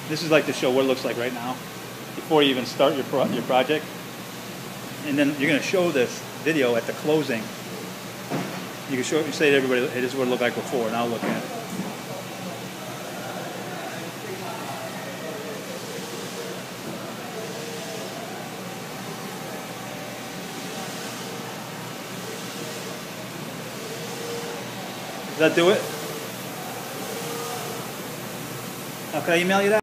This is like to show what it looks like right now before you even start your project. And then you're going to show this video at the closing. You can show, you say to everybody, hey, this is what it looked like before, now look at it. Does that do it? Now, can I email you that?